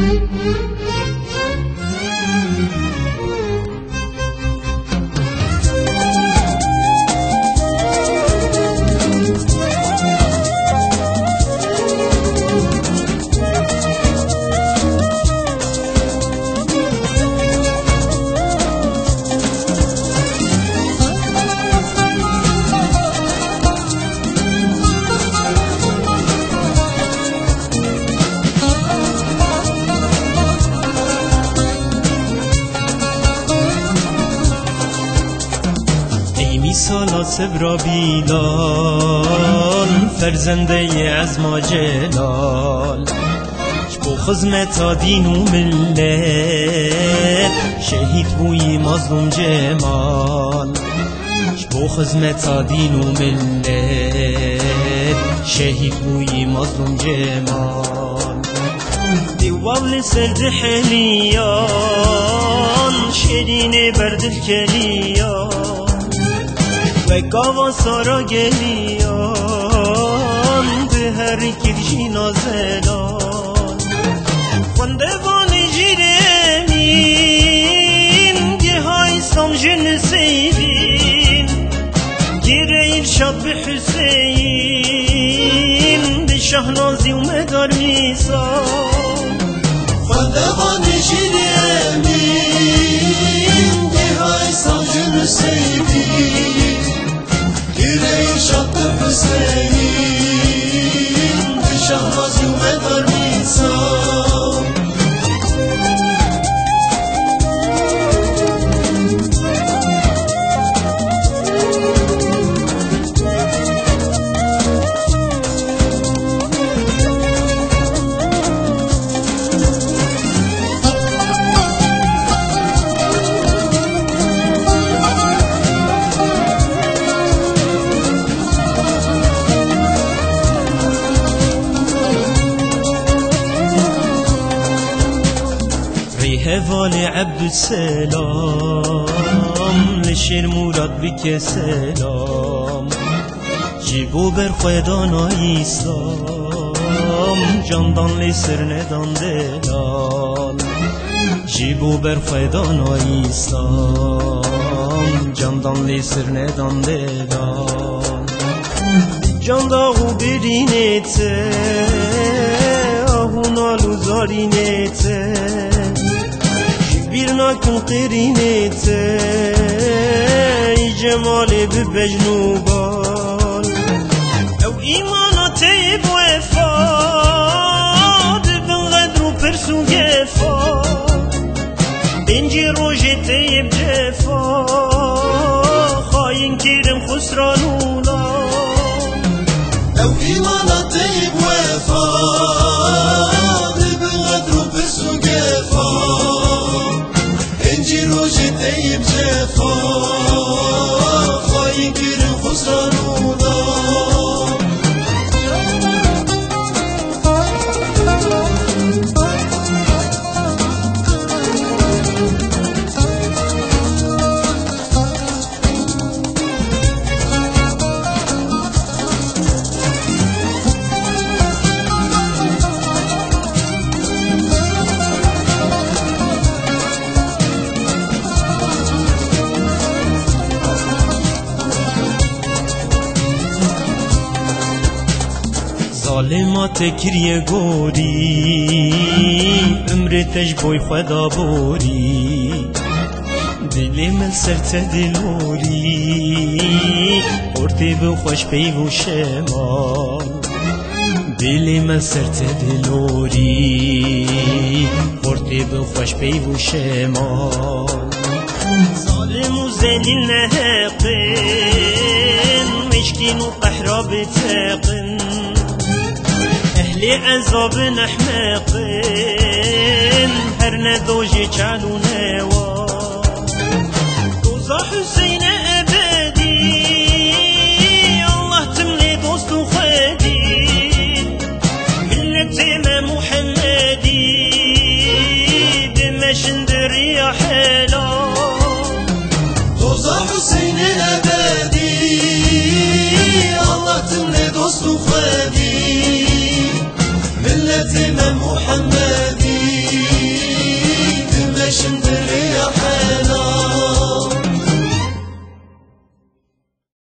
سالا سبرا بیلال فرزنده از ما جلال بو خدمت دین و ملت شهید بوی مظلوم جمال بو خدمت دین و ملت شهید بوی مظلوم جمال دیوال سرد حلیان شیرین بردل کلیان و گاوا سارا گلیان به هر کرشی نازلان خواندوان جیرمین گه های سام جن سیدین گیره ارشاد به حسین به شهنازی و مدار میسان خواندوان جیرمین گه های سام جن سیدین گیره شد حسین به شهنازی و مدار میسان هوال عبدالسلام لشیر مراد بک سلام جیبو بر خودان ایسلام جاندان لی سر ندان دلال جیبو بر خودان ایسلام جاندان لی سر ندان دلال جانداغو برینیته آهونالو زارینیته بیرنا کن قرینیته ای جمالی ببجنوبال او ایمانات و افاد بن غدر و پرس و گفا بنجی روژه تیب جفا خاین کرم خسرانولا او ایمانات و افاد بن غدر و پرس و گفا انجي روجي طيب جفا خاين كرم خسرانونا ظالمات کریه گوری عمرتش بوی خدا بوری دلی من سرت دلوری قرطی بو خوش پی و شمال دلی من سرت دلوری قرطی بو خوش پی و شمال ظالم و زلیل نهقن مشکین و قحرا بتقن اهل عذاب نحمقن هر ندوجي چالو نوا دوزا حسين ابدي الله تملي دوست وخدي ملة امام محمدي دمشن دريا حلا دوزا حسين ابدي الله تملي دوست وخدي ملة امام محمد